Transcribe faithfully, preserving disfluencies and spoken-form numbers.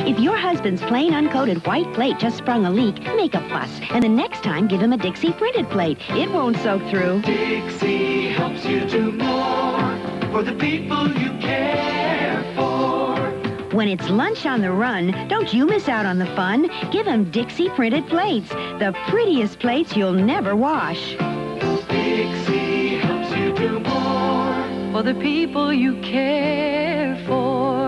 If your husband's plain uncoated white plate just sprung a leak, make a fuss. And the next time, give him a Dixie printed plate. It won't soak through. Dixie helps you do more for the people you care for. When it's lunch on the run, don't you miss out on the fun. Give him Dixie printed plates, the prettiest plates you'll never wash. Dixie helps you do more for the people you care for.